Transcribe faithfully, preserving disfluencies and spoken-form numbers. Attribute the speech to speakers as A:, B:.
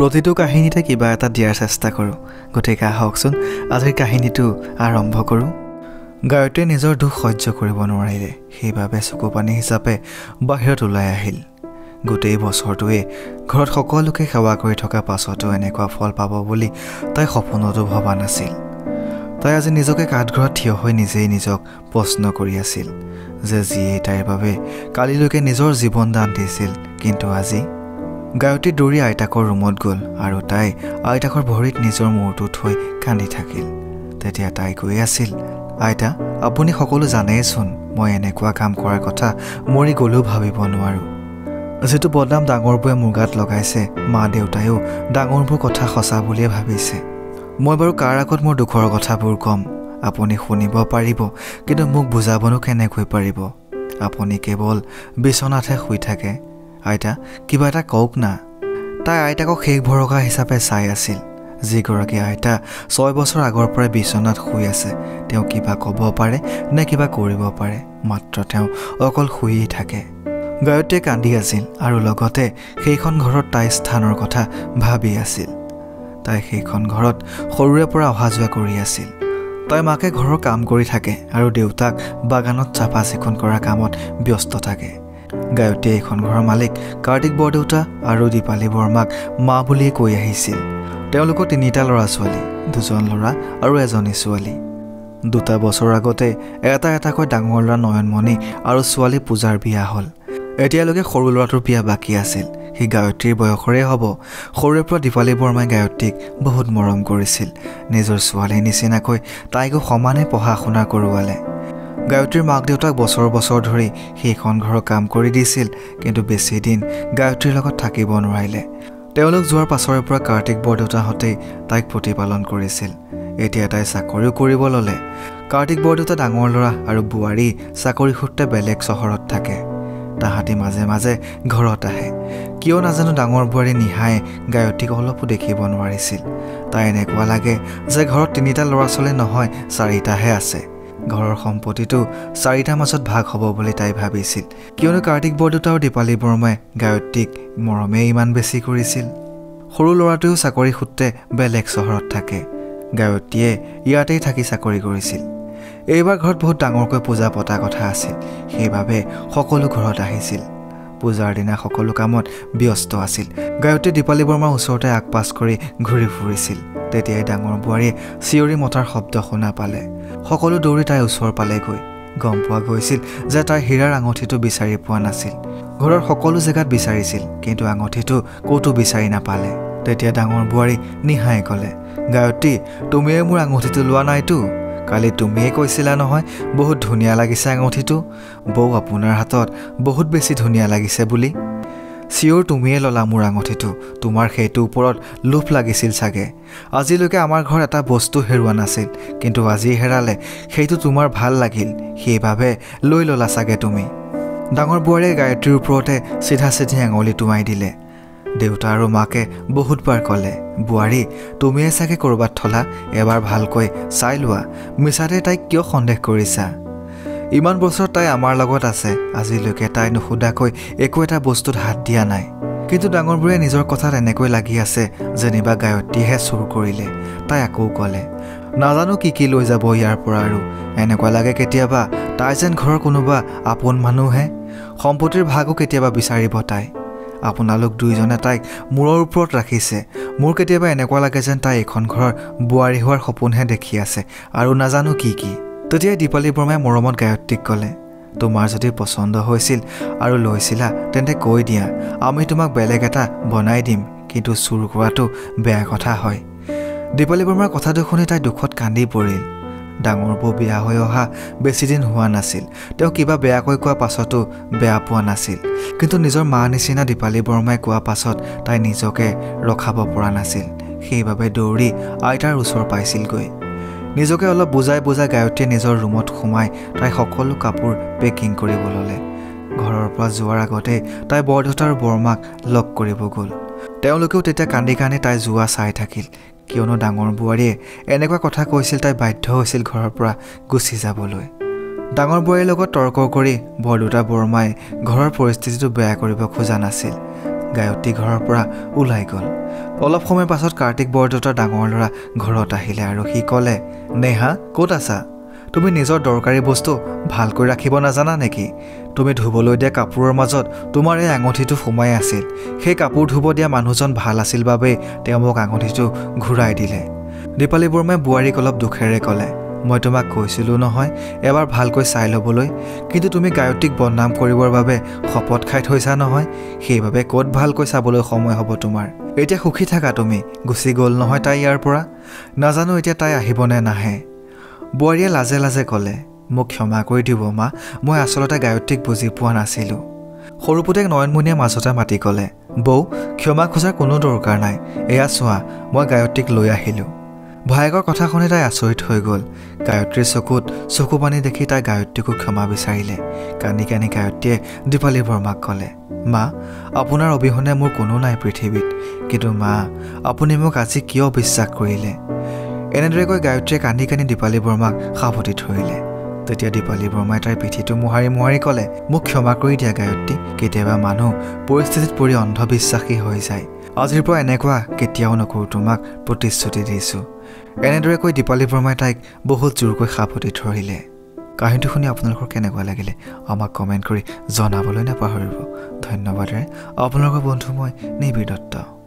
A: প্ৰতিটো কাহিনীতে কিবা এটা দিয়াৰ চেষ্টা কৰোঁ গতিকে আহকচোন আজিৰ কাহিনীটো আৰম্ভ কৰোঁ গায়ত্ৰীয়ে নিজৰ দুখ সহ্য কৰিব নোৱাৰিলে সেইবাবে চকুপানী হিচাপে বাহিৰত ওলাই আহিল গোটেই বছৰটোৱে ঘৰত সকলোকে সেৱা কৰি থকা পাছতো এনেকুৱা ফল পাব বুলি তাই সপোনতো ভবা নাছিল তাই আজি নিজকে কাঠঘৰত থিয় হৈ নিজেই নিজক প্ৰশ্ন কৰি আছিল যে যিয়ে তাইৰ বাবে কালিলৈকে নিজৰ জীৱন দান দিছিল কিন্তু আজি গায়ত্ৰী দৌৰি আইতাকৰ ৰুমত গ'ল আৰু তাই আইতাকৰ ভৰিত নিজৰ মূৰটো থৈ কান্দি থাকিল তেতিয়া তাই কৈ আছিল আইতা আপুনি সকলো জানেইচোন মই এনেকুৱা কাম কৰাৰ কথা মৰি গ'লেও ভাবিব নোৱাৰোঁ যেটো বদনাম ডাঙৰবোৰে মোৰ গাত লগাইছে মা দেউতায়ো ডাঙৰবোৰ কথা সঁচা বুলিয়ে ভাবিছে মই বাৰু কাৰ আগত মোৰ দুখৰ কথাবোৰ কম আপুনি শুনিব পাৰিব কিন্তু মোক বুজাবনো কেনেকৈ পাৰিব আপুনি কেৱল বিছনাতহে শুই থাকে আইতা কিবা এটা কওক না তাই আইতাকক শেষ ভৰসা হিচাপে চাই আছিল যিগৰাকী আইতা ছয় বছৰ আগৰ পৰাই বিছনাত শুই আছে তেওঁ কিবা ক'ব পাৰে নে কিবা কৰিব পাৰে মাত্ৰ তেওঁ অকল শুইয়েই থাকে গায়ত্ৰীয়ে কান্দি আছিল আৰু লগতে সেইখন ঘৰত তাই স্থানৰ কথা ভাবি আছিল তাই সেইখন ঘৰত সৰুৰে পৰা অহা যোৱা কৰি আছিল তাই মাকে ঘৰৰ কাম কৰি থাকে আৰু দেউতাক বাগানত চাফা চিকুণ কৰা কামত ব্যস্ত থাকে গায়ত্ৰীয়ে এইখন ঘৰৰ মালিক কাৰ্তিক বৰদেউতা আৰু দীপালী বৰ্মাক মা বুলিয়ে কৈ আহিছিল তেওঁলোকৰ তিনিটা ল'ৰা ছোৱালী দুজন ল'ৰা আৰু এজনী ছোৱালী দুটা বছৰ আগতে এটা এটাকৈ ডাঙৰ ল'ৰা নয়নমণি আৰু ছোৱালী পূজাৰ বিয়া হ'ল এতিয়ালৈকে সৰু ল'ৰাটোৰ বিয়া বাকী আছিল সি গায়ত্ৰীৰ বয়সৰে হ'ব সৰুৰে পৰা দীপালী বৰ্মাই গায়ত্ৰীক বহুত মৰম কৰিছিল নিজৰ ছোৱালীৰ নিচিনাকৈ তাইকো সমানে পঢ়া শুনা কৰোৱালে গায়ত্ৰীৰ মাক দেউতাক বছৰ বছৰ ধৰি সেইখন ঘৰৰ কাম কৰি দিছিল কিন্তু বেছি দিন গায়ত্ৰীৰ লগত থাকিব নোৱাৰিলে তেওঁলোক যোৱাৰ পাছৰে পৰা কাৰ্তিক বৰদেউতাহঁতেই তাইক প্ৰতিপালন কৰিছিল এতিয়া তাই চাকৰিও কৰিব ল'লে কাৰ্তিক বৰদেউতা ডাঙৰ ল'ৰা আৰু বোৱাৰী চাকৰি সূত্ৰে বেলেগ চহৰত থাকে তাহাঁতি মাজে মাজে ঘৰত আহে কিয় নাজানো ডাঙৰ বোৱাৰী নিহায়ে গায়ত্ৰীক অলপো দেখিব নোৱাৰিছিল তাই এনেকুৱা লাগে যে ঘৰত তিনিটা ল'ৰা ছোৱালী নহয় চাৰিটাহে আছে ঘৰৰ সম্পত্তিটো চাৰিটাৰ মাজত ভাগ হ'ব বুলি তাই ভাবিছিল কিয়নো কাৰ্তিক বৰদেউতা আৰু দীপালী বৰ্মাই গায়ত্ৰীক মৰমে ইমান বেছি কৰিছিল সৰু ল'ৰাটোৱেও চাকৰি সূত্ৰে বেলেগ চহৰত থাকে গায়ত্ৰীয়ে ইয়াতেই থাকি চাকৰি কৰিছিল এইবাৰ ঘৰত বহুত ডাঙৰকৈ পূজা পতা কথা আছিল সেইবাবে সকলো ঘৰত আহিছিল পূজাৰ দিনা সকলো কামত ব্যস্ত আছিল গায়ত্ৰী দীপালী বৰ্মাৰ ওচৰতে আগপাছ কৰি ঘূৰি ফুৰিছিল তেতিয়াই ডাঙৰ বোৱাৰীয়ে চিঞৰি মতাৰ শব্দ শুনা পালে সকলো দৌৰি তাই ওচৰ পালেগৈ গম পোৱা গৈছিল যে তাই হীৰাৰ আঙঠিটো বিচাৰি পোৱা নাছিল ঘৰৰ সকলো জেগাত বিচাৰিছিল কিন্তু আঙঠিটো ক'তো বিচাৰি নাপালে তেতিয়া ডাঙৰ বোৱাৰী নিহায়ে ক'লে গায়ত্ৰী তুমিয়ে মোৰ আঙঠিটো লোৱা নাইতো কালি তুমিয়ে কৈছিলা নহয় বহুত ধুনীয়া লাগিছে আঙঠিটো বৌ আপোনাৰ হাতত বহুত বেছি ধুনীয়া লাগিছে বুলি চিঞৰ তুমিয়ে ল'লা মোৰ আঙঠিটো তোমাৰ সেইটো ওপৰত লোভ লাগিছিল চাগে আজিলৈকে আমাৰ ঘৰত এটা বস্তু হেৰুৱা নাছিল কিন্তু আজি হেৰালে সেইটো তোমাৰ ভাল লাগিল সেইবাবে লৈ ল'লা চাগে তুমি ডাঙৰ বোৱাৰীয়ে গায়ত্ৰীৰ ওপৰতে চিধা চিধি আঙুলি টুমাই দিলে দেউতা আৰু মাকে বহুতবাৰ ক'লে বোৱাৰী তুমিয়ে চাগে ক'ৰবাত থলা এবাৰ ভালকৈ চাই লোৱা মিছাতে তাইক কিয় সন্দেহ কৰিছা ইমান বছৰ তাই আমাৰ লগত আছে আজিলৈকে তাই নুসুধাকৈ একো এটা বস্তুত হাত দিয়া নাই কিন্তু ডাঙৰবোৰে নিজৰ কথাত এনেকৈ লাগি আছে যেনিবা গায়ত্ৰীহে চুৰ কৰিলে তাই আকৌ ক'লে নাজানো কি কি লৈ যাব ইয়াৰ পৰা আৰু এনেকুৱা লাগে কেতিয়াবা তাই যেন ঘৰৰ কোনোবা আপোন মানুহহে সম্পত্তিৰ ভাগো কেতিয়াবা বিচাৰিব তাই আপোনালোক দুইজনে তাইক মূৰৰ ওপৰত ৰাখিছে মোৰ কেতিয়াবা এনেকুৱা লাগে যেন তাই এখন ঘৰৰ বোৱাৰী হোৱাৰ সপোনহে দেখি আছে আৰু নাজানো কি কি তেতিয়া দীপালী বৰ্মাই মৰমত গায়ত্ৰীক ক'লে তোমাৰ যদি পচন্দ হৈছিল আৰু লৈছিলা তেন্তে কৈ দিয়া আমি তোমাক বেলেগ এটা বনাই দিম কিন্তু চুৰ কৰাটো বেয়া কথা হয় দীপালী বৰ্মাৰ কথাটো শুনি তাই দুখত কান্দি পৰিল ডাঙৰ বৌ বিয়া হৈ অহা বেছি দিন হোৱা নাছিল তেওঁ কিবা বেয়াকৈ কোৱা পাছতো বেয়া পোৱা নাছিল কিন্তু নিজৰ মা নিচিনা দীপালী বৰ্মাই কোৱা পাছত তাই নিজকে ৰখাব পৰা নাছিল সেইবাবে দৌৰি আইতাৰ ওচৰ পাইছিলগৈ নিজকে অলপ বুজাই বুজাই গায়ত্ৰীয়ে নিজৰ ৰুমত সোমাই তাই সকলো কাপোৰ পেকিং কৰিব ল'লে ঘৰৰ পৰা যোৱাৰ আগতে তাই বৰদেউতা আৰু বৰ্মাক লগ কৰিব গ'ল তেওঁলোকেও তেতিয়া কান্দি কান্দি তাই যোৱা চাই থাকিল কিয়নো ডাঙৰ বোৱাৰীয়ে এনেকুৱা কথা কৈছিল তাই বাধ্য হৈছিল ঘৰৰ পৰা গুচি যাবলৈ ডাঙৰ বোৱাৰীৰ লগত তৰ্ক কৰি বৰদেউতা বৰ্মাই ঘৰৰ পৰিস্থিতিটো বেয়া কৰিব খোজা নাছিল গায়ত্ৰী ঘৰৰ পৰা ওলাই গ'ল। অলপ সময়ৰ পাছত কাৰ্তিক বৰদেউতাৰ ডাঙৰ ল'ৰা ঘৰত আহিলে আৰু সি ক'লে, নেহা ক'ত আছা? তুমি নিজৰ দৰকাৰী বস্তু ভালকৈ ৰাখিব নাজানা নেকি? তুমি ধুবলৈ দিয়া কাপোৰৰ মাজত তোমাৰ এই আঙুঠিটো সোমাই আছিল। সেই কাপোৰ ধুব দিয়া মানুহজন ভাল আছিল বাবেই তেওঁ মোক আঙুঠিটো ঘূৰাই দিলে। দীপালী বৰ্মাই বোৱাৰীক অলপ দুখেৰে ক'লে, মই তোমাক কৈছিলোঁ নহয় এবাৰ ভালকৈ চাই ল'বলৈ, কিন্তু তুমি গায়ত্ৰীক বদনাম কৰিবৰ বাবে শপত খাই থৈছা নহয়, সেইবাবে ক'ত ভালকৈ চাবলৈ সময় হ'ব তোমাৰ। এতিয়া সুখী থাকা তুমি, গুচি গ'ল নহয় তাই ইয়াৰ পৰা, নাজানো এতিয়া তাই আহিবনে নাহে। বোৱাৰীয়ে লাজে লাজে ক'লে, মোক ক্ষমা কৰি দিব মা, মই আচলতে গায়ত্ৰীক বুজি পোৱা নাছিলোঁ। সৰু পুতেক নয়নমণিয়ে মাজতে মাতি ক'লে, বৌ ক্ষমা খোজাৰ কোনো দৰকাৰ নাই, এয়া চোৱা মই গায়ত্ৰীক লৈ আহিলোঁ। ভায়েকৰ কথা শুনি তাই আচৰিত হৈ গ'ল। গায়ত্ৰীৰ চকুত চকু পানী দেখি তাই গায়ত্ৰীকো ক্ষমা বিচাৰিলে। কানি কানি গায়ত্ৰীয়ে দীপালী বৰ্মাক ক'লে, মা আপোনাৰ অবিহনে মোৰ কোনো নাই পৃথিৱীত, কিন্তু মা আপুনি মোক আজি কিয় বিশ্বাস কৰিলে? এনেদৰে কৈ গায়ত্ৰীয়ে কান্দি কান্দি দীপালী বৰ্মাক সাৱটি ধৰিলে। তেতিয়া দীপালী বৰ্মাই তাইৰ পিঠিটো মোহাৰি মোহাৰি ক'লে, মোক ক্ষমা কৰি দিয়া গায়ত্ৰী, কেতিয়াবা মানুহ পৰিস্থিতিত পৰি অন্ধবিশ্বাসী হৈ যায়। আজিৰ পৰা এনেকুৱা কেতিয়াও নকৰোঁ, তোমাক প্ৰতিশ্ৰুতি দিছোঁ। এনেদৰে কৈ দীপালী বৰ্মাই তাইক বহুত জোৰকৈ সাৱটি ধৰিলে। কাহিনীটো শুনি আপোনালোকৰ কেনেকুৱা লাগিলে আমাক কমেণ্ট কৰি জনাবলৈ নাপাহৰিব। ধন্যবাদেৰে আপোনালোকৰ বন্ধু মই নিবিৰ দত্ত।